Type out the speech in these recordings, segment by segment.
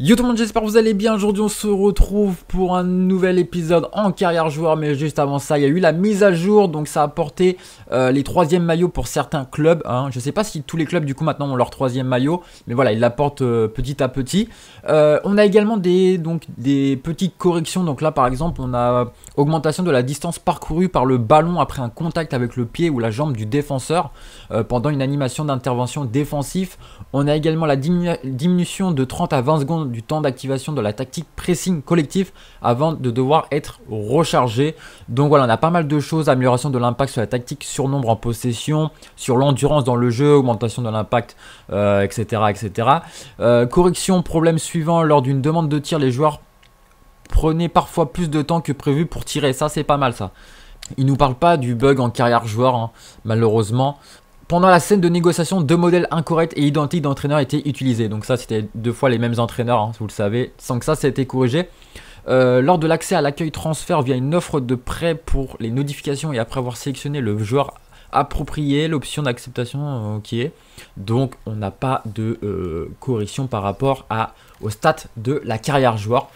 Yo tout le monde, j'espère que vous allez bien. Aujourd'hui on se retrouve pour un nouvel épisode en carrière joueur. Mais juste avant ça, il y a eu la mise à jour. Donc ça a apporté les troisièmes maillots pour certains clubs, hein. Je sais pas si tous les clubs du coup maintenant ont leur troisième maillot, mais voilà, ils l'apportent petit à petit. On a également des petites corrections. Donc là par exemple, on a augmentation de la distance parcourue par le ballon après un contact avec le pied ou la jambe du défenseur pendant une animation d'intervention défensif. On a également la diminution de 30 à 20 secondes du temps d'activation de la tactique pressing collectif avant de devoir être rechargé. Donc voilà, on a pas mal de choses, amélioration de l'impact sur la tactique sur nombre en possession, sur l'endurance dans le jeu, augmentation de l'impact, etc. etc. Correction, problème suivant, lors d'une demande de tir, les joueurs prenaient parfois plus de temps que prévu pour tirer. Ça c'est pas mal ça. Il nous parle pas du bug en carrière joueur, hein, malheureusement. Pendant la scène de négociation, deux modèles incorrects et identiques d'entraîneurs étaient utilisés. Donc ça, c'était deux fois les mêmes entraîneurs, hein, vous le savez. Sans que ça a été corrigé. Lors de l'accès à l'accueil transfert via une offre de prêt pour les notifications et après avoir sélectionné le joueur approprié, l'option d'acceptation, ok. Donc on n'a pas de correction par rapport au stats de la carrière joueur.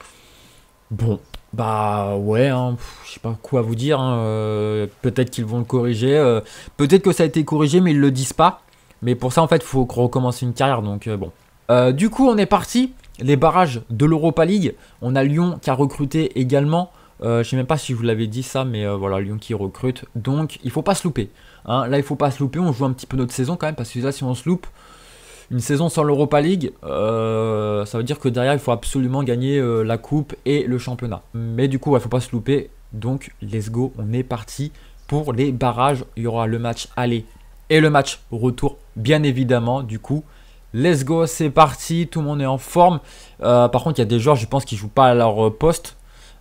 Bon. Bah ouais, hein, je sais pas quoi vous dire, hein, peut-être qu'ils vont le corriger, peut-être que ça a été corrigé mais ils le disent pas. Mais pour ça en fait il faut recommencer une carrière, donc bon. Du coup on est parti, les barrages de l'Europa League, on a Lyon qui a recruté également, je sais même pas si je vous l'avais dit ça, mais voilà, Lyon qui recrute, donc il faut pas se louper, hein. Là il faut pas se louper, on joue un petit peu notre saison quand même, parce que là si on se loupe, une saison sans l'Europa League, ça veut dire que derrière il faut absolument gagner la coupe et le championnat. Mais du coup il ne faut pas se louper, donc let's go, on est parti pour les barrages. Il y aura le match aller et le match retour bien évidemment. Du coup let's go, c'est parti, tout le monde est en forme. Par contre il y a des joueurs je pense qui ne jouent pas à leur poste,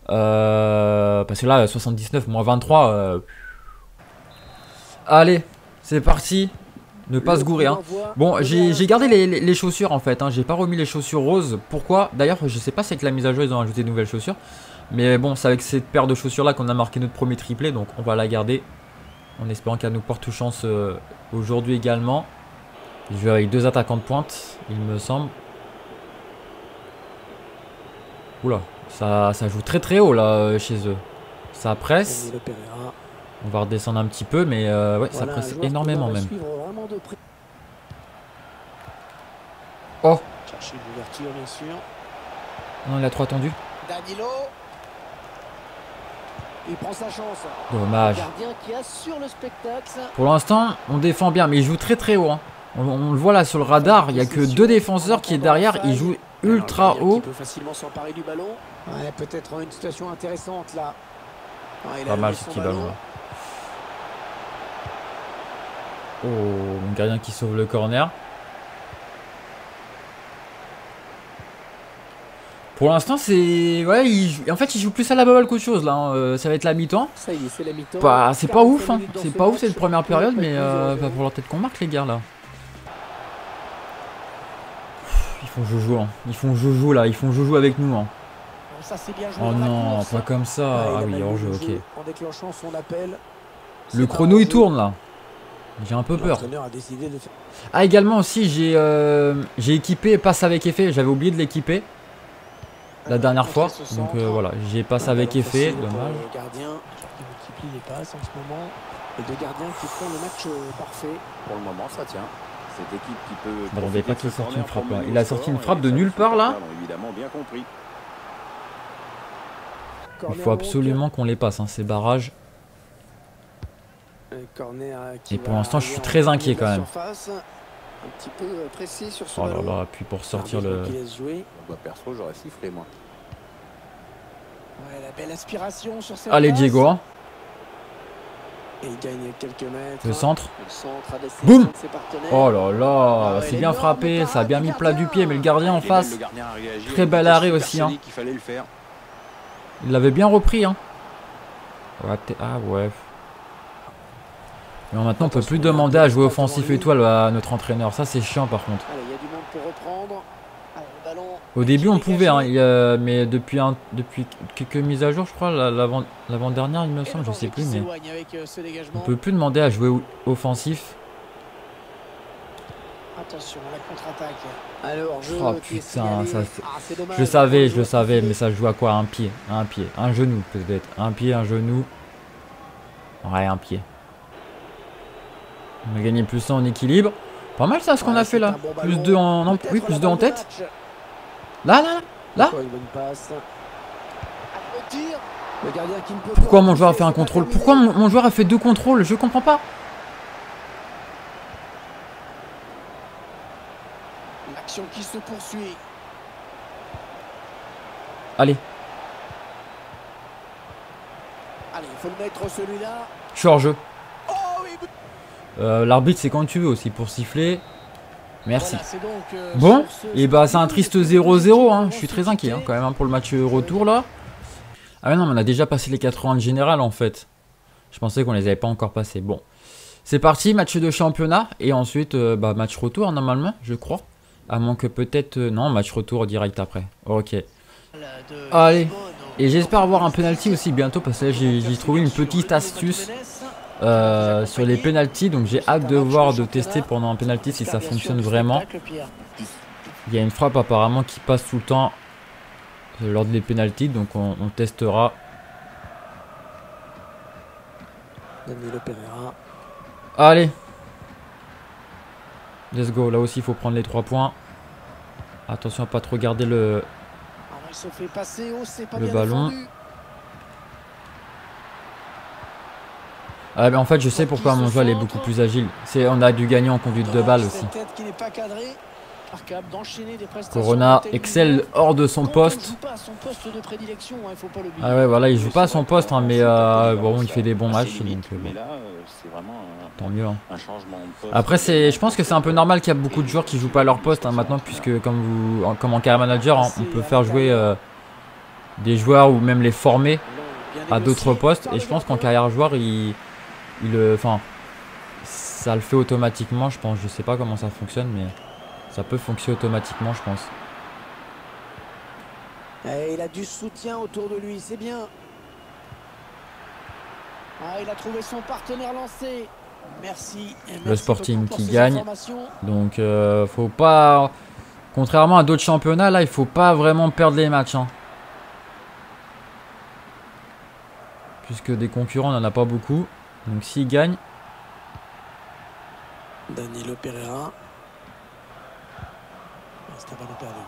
parce que là 79 moins 23, allez c'est parti. Ne pas se gourer, hein. Bon, j'ai gardé les chaussures en fait, hein. J'ai pas remis les chaussures roses. Pourquoi? D'ailleurs, je sais pas si avec la mise à jour ils ont ajouté de nouvelles chaussures. Mais bon, c'est avec cette paire de chaussures là qu'on a marqué notre premier triplé. Donc on va la garder en espérant qu'elle nous porte chance aujourd'hui également. Je vais avec deux attaquants de pointe, il me semble. Oula, ça joue très très haut là chez eux. Ça presse. On va redescendre un petit peu, mais ouais, ça presse énormément même. Oh! Non, il a trop attendu. Danilo. Il prend sa chance. Dommage. Pour l'instant, on défend bien, mais il joue très très haut, hein. On le voit là sur le radar, il n'y a que deux défenseurs qui est derrière, il joue ultra haut. Il peut facilement s'emparer du ballon. Ouais, peut-être une situation intéressante là. Ouais, pas mal ce petit ballon là. Oh, mon gardien qui sauve le corner. Pour l'instant, c'est... Ouais, en fait, il joue plus à la balle qu'autre chose, là, hein. Ça va être la mi-temps. Ça y est, c'est la mi-temps. Bah, c'est pas ouf, hein. C'est pas ouf cette première période, mais va falloir peut-être qu'on marque, les gars, là. Ils font joujou, hein. Ils font joujou, là. Ils font joujou avec nous, hein. Ça, bien joué oh non, pas comme ça. Ah oui, hors jeu, ok. En déclenchant son appel. Le chrono, il tourne, là. J'ai un peu peur. Ah, également aussi, j'ai équipé passe avec effet. J'avais oublié de l'équiper la dernière fois. Donc voilà, j'ai passe avec effet. Dommage. Le gardien qui multiplie les passes en ce moment. Les deux gardiens qui font le match parfait. Pour le moment, ça tient. Cette équipe qui peut. Je m'attendais pas qu'il sorte une frappe là. Il a sorti une frappe de nulle part là. Évidemment, bien compris. Il faut absolument qu'on les passe, hein, ces barrages. Et pour l'instant, je suis très inquiet quand même. Un petit peu précis sur son oh là là, puis pour sortir le... Perso, j'aurais sifflé moi. Ouais, la belle aspiration sur cette allez Diego. Et il gagne quelques mètres. Le centre. Boum. Oh là là, c'est bien frappé, ça a bien mis plat du pied, mais le gardien en face. Très bel arrêt aussi, hein. Il l'avait bien repris, hein. Ouais, ah ouais. Mais maintenant on peut plus demander à jouer offensif étoile à notre entraîneur. Ça c'est chiant par contre. Au début on pouvait, hein, mais depuis quelques mises à jour je crois, l'avant-dernière il me semble, je sais plus, mais on peut plus demander à jouer offensif. Attention, la contre-attaque. Alors, Oh putain, ça, je le savais, mais ça joue à quoi? Un pied, un genou peut-être. Un pied, un genou. Ouais, un pied. On a gagné plus 1 en équilibre. Pas mal ça ce qu'on a fait là. Plus 2 en... Non, oui, plus 2 en tête. Là. Pourquoi mon joueur a fait un contrôle? Pourquoi mon joueur a fait 2 contrôles? Je comprends pas. L'action qui se poursuit. Allez. Allez, il faut le mettre celui-là. Je suis hors jeu. Oh, oui. L'arbitre c'est quand tu veux aussi pour siffler. Merci. Voilà, donc, bon, et bah c'est un triste 0-0. Hein. Je suis très inquiet hein, quand même hein, pour le match retour là. Ah mais non, mais on a déjà passé les 80 de général en fait. Je pensais qu'on les avait pas encore passés. Bon, c'est parti, match de championnat. Et ensuite, match retour normalement, je crois. À moins que peut-être... non, match retour direct après. Ok. Allez. Et j'espère avoir un penalty aussi bientôt parce que là j'ai trouvé une petite astuce sur les penalties. Donc j'ai hâte de voir, de tester pendant un penalty si ça fonctionne vraiment. Il y a une frappe apparemment qui passe tout le temps lors des penalties. Donc on testera. Danilo Pereira. Allez. Let's go. Là aussi il faut prendre les 3 points. Attention à pas trop garder le ballon. Ah, mais en fait je sais pourquoi mon joueur est beaucoup plus agile. On a dû gagner en conduite de balle aussi. Corona excelle hors de son poste. Ah ouais voilà, il joue pas à son poste hein, mais bon il fait des bons matchs donc bon. Tant mieux hein. Après je pense que c'est un peu normal qu'il y a beaucoup de joueurs qui jouent pas à leur poste hein, maintenant puisque comme en carrière manager hein, on peut faire jouer des joueurs ou même les former à d'autres postes et je pense qu'en carrière joueur ça le fait automatiquement je pense. Je sais pas comment ça fonctionne mais ça peut fonctionner automatiquement, je pense. Et il a du soutien autour de lui, c'est bien. Ah, il a trouvé son partenaire lancé. Merci. Le Sporting qui gagne. Donc, faut pas... Contrairement à d'autres championnats, là, il faut pas vraiment perdre les matchs. Hein. Puisque des concurrents, on n'en a pas beaucoup. Donc, s'il gagne... Danilo Pereira. C'est un ballon perdu.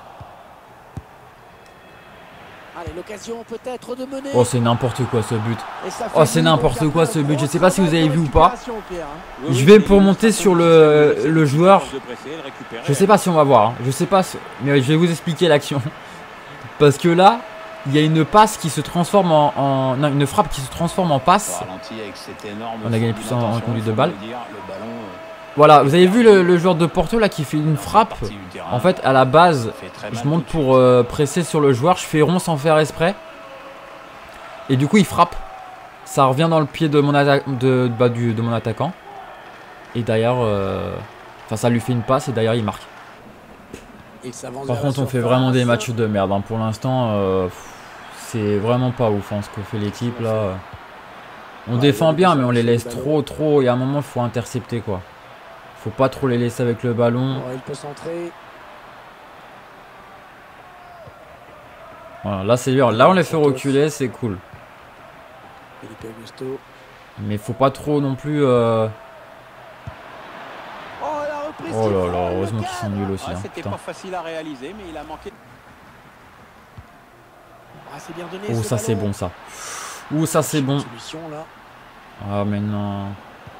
Allez, l'occasion peut-être de mener. Oh, c'est n'importe quoi ce but. Oh, c'est n'importe quoi ce but. Je sais pas si vous avez vu ou pas. Je vais pour monter sur le joueur. Je sais pas si on va voir. Hein. Je sais pas, mais je vais vous expliquer l'action. Parce que là, il y a une passe qui se transforme non, une frappe qui se transforme en passe. On a gagné plus en conduite de balle. Voilà, vous avez vu le joueur de Porto là qui fait une frappe. En fait, à la base, je monte pour presser sur le joueur. Je fais rond sans faire exprès. Et du coup, il frappe. Ça revient dans le pied de mon, de mon attaquant. Et derrière, ça lui fait une passe et derrière, il marque. Par contre, on fait vraiment des matchs de merde. Hein. Pour l'instant, c'est vraiment pas ouf hein, ce que fait l'équipe là. On défend bien, mais on les laisse trop. Et à un moment, il faut intercepter quoi. Faut pas trop les laisser avec le ballon. Il peut centrer. Voilà, là c'est bien. Là on les fait reculer, c'est cool. Mais faut pas trop non plus. Oh là là, heureusement qu'ils sont nuls aussi. Hein, c'était pas facile à réaliser, mais il a manqué. Oh ça c'est bon ça. Ouh ça c'est bon. Ah mais non.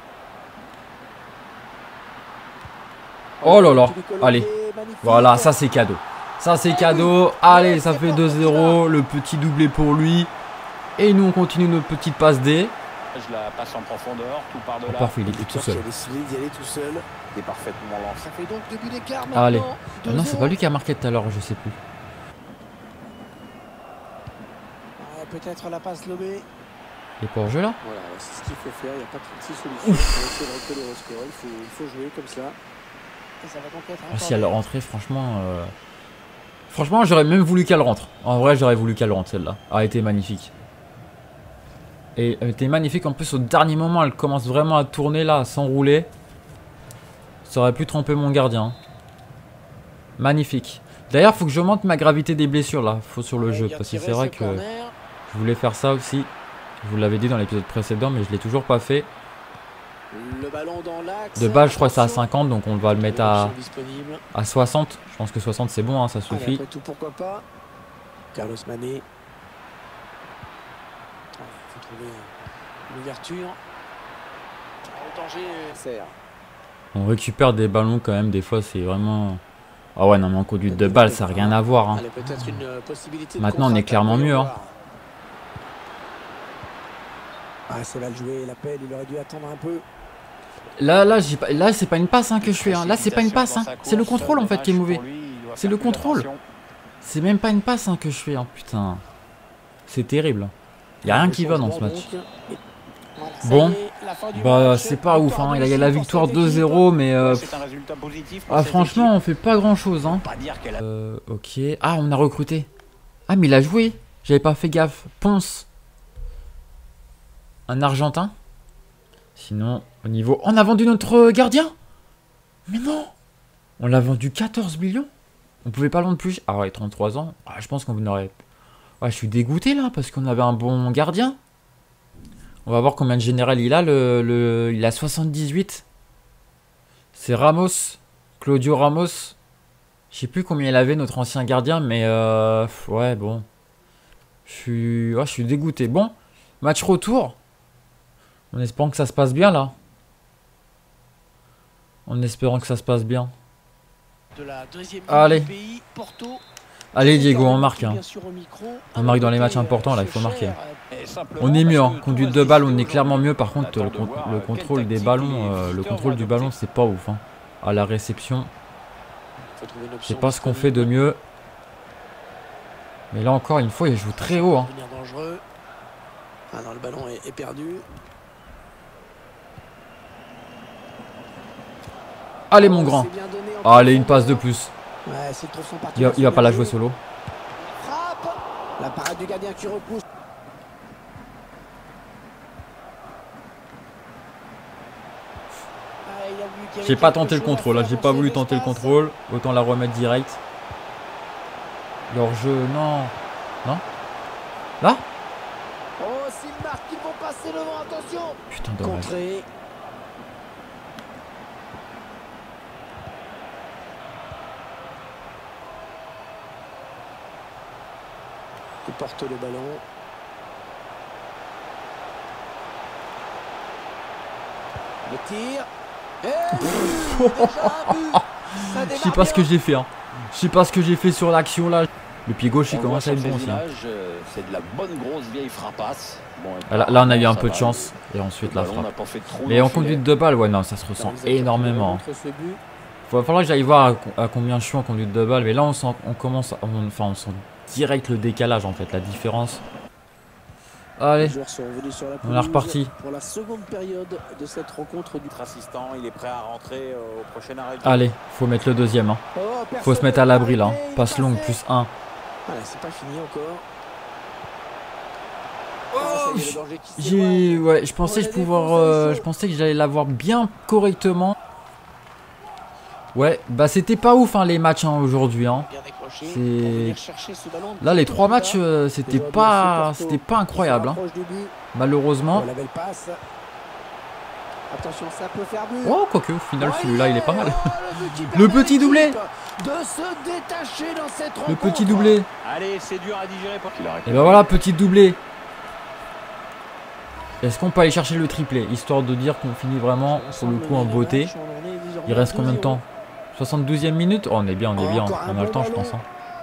Oh là là, allez, voilà, ça c'est cadeau. Ça c'est cadeau, allez, ça fait 2-0, le petit doublé pour lui. Et nous on continue notre petite passe D. Je la passe en profondeur, tout par delà. Parfait, il est tout seul. Allez, non c'est pas lui qui a marqué tout à l'heure, je sais plus. Peut-être la passe lobée. Il est pas hors jeu là? Voilà, c'est ce qu'il faut faire, il n'y a pas 36 solutions. C'est vrai que les rescorts, il faut jouer comme ça. Si elle rentrait, franchement, franchement, j'aurais même voulu qu'elle rentre. En vrai, j'aurais voulu qu'elle rentre celle-là. Elle était magnifique. Et elle était magnifique. En plus, au dernier moment, elle commence vraiment à tourner là, à s'enrouler. Ça aurait pu tromper mon gardien. Magnifique. D'ailleurs, faut que j'augmente ma gravité des blessures là. Faut sur le jeu. Parce que c'est vrai que je voulais faire ça aussi. Je vous l'avais dit dans l'épisode précédent, mais je l'ai toujours pas fait. Le ballon dans l'axe. De base, je crois que c'est à 50, donc on va le mettre à 60. Je pense que 60 c'est bon, hein, ça suffit. Allez, après tout, pourquoi pas. Carlos Mané. Il faut trouver une ouverture. Au danger, serre. On récupère des ballons quand même, des fois c'est vraiment... Ah ouais, non mais en conduite de balle, ça n'a rien à voir. Hein. Maintenant, on est clairement mieux. Hein. Ah, ça va le jouer, l'appel, il aurait dû attendre un peu. Là, c'est pas une passe hein, que je fais. Hein. Là, c'est pas une passe. Hein. C'est le contrôle en fait qui est mauvais. C'est le contrôle. C'est même pas une passe hein, que je fais. Hein. Putain. C'est terrible. Il n'y a rien qui va dans ce match. Bon, bah c'est pas ouf. Hein. Il y a la victoire 2-0, mais franchement, on fait pas grand chose. Hein. Ok. Ah, on a recruté. Ah, mais il a joué. J'avais pas fait gaffe. Ponce. Un Argentin. Sinon, au niveau... On a vendu notre gardien. Mais non. On l'a vendu 14 millions. On pouvait pas le vendre plus. Ah ouais, 33 ans. Ah, je pense qu'on aurait... Ouais, je suis dégoûté là, parce qu'on avait un bon gardien. On va voir combien de général il a. Il a 78. C'est Ramos. Claudio Ramos. Je sais plus combien il avait, notre ancien gardien, mais... ouais, bon. Je suis dégoûté. Bon, match retour. En espérant que ça se passe bien là. En espérant que ça se passe bien. Allez. Allez Diego, on marque. Hein. On marque dans les matchs importants là, il faut marquer. On est mieux, hein. Conduite de balle, on est clairement mieux. Par contre, le contrôle des ballons, le contrôle du ballon, c'est pas ouf. Hein. À la réception, c'est pas ce qu'on fait de mieux. Mais là encore, une fois, il joue très haut. Hein. Ah non, le ballon est perdu. Allez mon grand. Allez, une passe de plus. Il va pas la jouer solo. La parade du gardien qui repousse. J'ai pas tenté le contrôle, là. J'ai pas voulu tenter le contrôle. Autant la remettre direct. Leur jeu, non. Non. Là. Oh, s'ils marquent, ils vont passer devant, attention. Putain, dommage. Il porte le ballon. Le tir. Je sais pas ce que j'ai fait. Hein. Je sais pas ce que j'ai fait sur l'action là. Le pied gauche il commence à être bon aussi. C'est de la bonne grosse vieille frappasse. Bon, là on a eu un peu de chance. Et ensuite la frappe. Mais en conduite de balle, ouais non, ça se ressent énormément. Il va falloir que j'aille voir à combien je suis en conduite de balle. Mais là on sent direct le décalage en fait, la différence. Allez, on est reparti. Pour la seconde période de cette rencontre du assistant, il est prêt à rentrer au prochain arrêt. Allez, faut mettre le deuxième. Hein. Faut se mettre à l'abri là. Hein. Passe longue plus 1. Voilà, c'est pas fini encore. Ouais, je pensais je pensais que j'allais l'avoir bien correctement. Ouais, bah c'était pas ouf hein, les matchs hein, aujourd'hui. Hein. Là les 3 matchs c'était pas incroyable. Hein. Malheureusement. Oh quoique au final celui-là il est pas mal. Le petit doublé. Le petit doublé. Et ben voilà petit doublé. Est-ce qu'on peut aller chercher le triplé histoire de dire qu'on finit vraiment pour le coup en beauté. Il reste combien de temps? 72e minute. Oh on est bien, on a le temps je pense. Hein.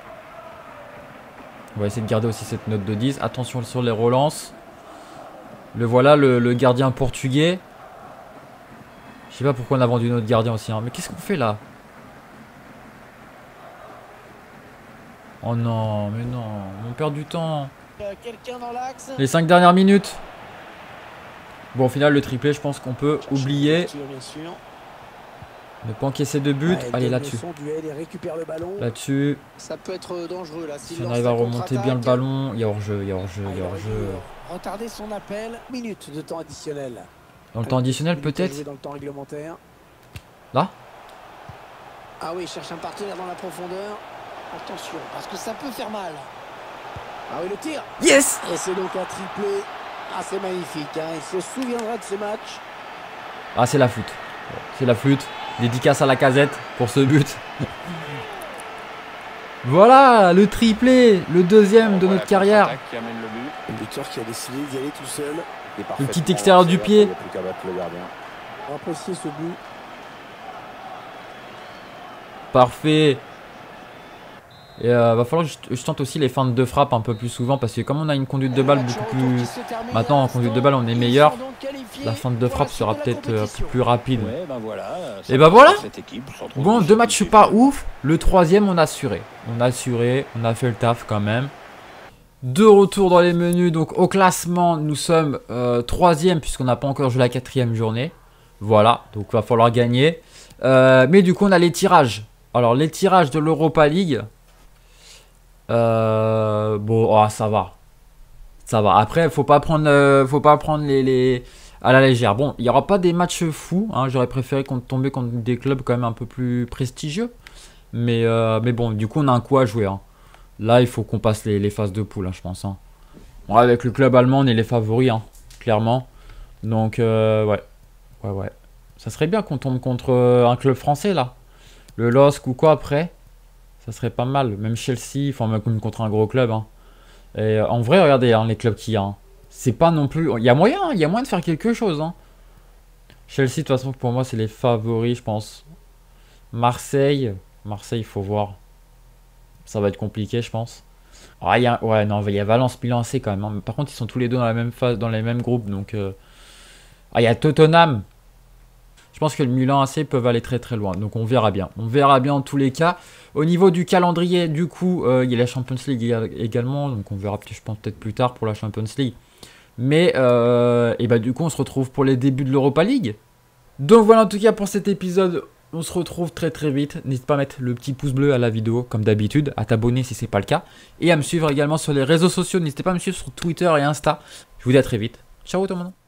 On va essayer de garder aussi cette note de 10. Attention sur les relances. Le voilà le gardien portugais. Je sais pas pourquoi on a vendu notre gardien aussi. Hein. Mais qu'est-ce qu'on fait là? Oh non, mais non. On perd du temps. Les 5 dernières minutes. Bon, au final, le triplé, je pense qu'on peut oublier. Ne pas encaisser de but. Allez, là-dessus. Là-dessus. Ça peut être dangereux là. Si on arrive à remonter bien le ballon. Il y a hors-jeu, il y a hors-jeu, il y a hors-jeu. Retarder son appel. Minute de temps additionnel. Dans le temps additionnel, peut-être. Là. Ah oui, il cherche un partenaire dans la profondeur. Attention, parce que ça peut faire mal. Ah oui, le tir. Yes! Et c'est donc un triplé. Ah, c'est magnifique, hein. Il se souviendra de ce match. Ah, c'est la flûte. C'est la flûte. Dédicace à la casette pour ce but. Voilà, le triplé, le deuxième de notre carrière. Le buteur qui a décidé d'y aller tout seul. Le petit extérieur du pied. Appréciez ce but. Parfait. Et va falloir que je tente aussi les feintes de frappe un peu plus souvent parce que comme on a une conduite de balle beaucoup plus... Maintenant en conduite de balle on est meilleur. La feinte de frappe sera peut-être un peu plus rapide. Et bah voilà. Bon, 2 matchs pas ouf. Le troisième on a assuré. On a assuré, on a fait le taf quand même. De retour dans les menus. Donc au classement nous sommes 3e puisqu'on n'a pas encore joué la 4e journée. Voilà, donc il va falloir gagner. Mais du coup on a les tirages. Alors les tirages de l'Europa League. Bon, oh, ça va. Ça va. Après, faut pas prendre les à la légère. Bon, il n'y aura pas des matchs fous. Hein. J'aurais préféré qu'on tombe contre des clubs quand même un peu plus prestigieux. Mais bon, du coup, on a un coup à jouer. Hein. Là, il faut qu'on passe les phases de poule, hein, je pense. Hein. Bon, avec le club allemand, on est les favoris, hein, clairement. Donc, ouais. Ouais. Ça serait bien qu'on tombe contre un club français, là. Le LOSC ou quoi, après. Ça serait pas mal. Même Chelsea, enfin même contre un gros club. Hein. Et en vrai, regardez hein, les clubs qu'il y a. Hein. C'est pas non plus... Il y a moyen, il y a moyen de faire quelque chose. Hein. Chelsea, de toute façon, pour moi, c'est les favoris, je pense. Marseille, il faut voir. Ça va être compliqué, je pense. Ah, ouais, non, il y a Valence, Milan AC quand même. Hein. Par contre, ils sont tous les deux dans la même phase, dans les mêmes groupes. Donc, ah, il y a Tottenham. Je pense que le Milan AC peuvent aller très très loin. Donc on verra bien. On verra bien en tous les cas. Au niveau du calendrier, du coup, il y a la Champions League également. Donc on verra, je pense, peut-être plus tard pour la Champions League. Mais et bah, du coup, on se retrouve pour les débuts de l'Europa League. Donc voilà en tout cas pour cet épisode. On se retrouve très très vite. N'hésite pas à mettre le petit pouce bleu à la vidéo comme d'habitude. À t'abonner si ce n'est pas le cas. Et à me suivre également sur les réseaux sociaux. N'hésitez pas à me suivre sur Twitter et Insta. Je vous dis à très vite. Ciao tout le monde.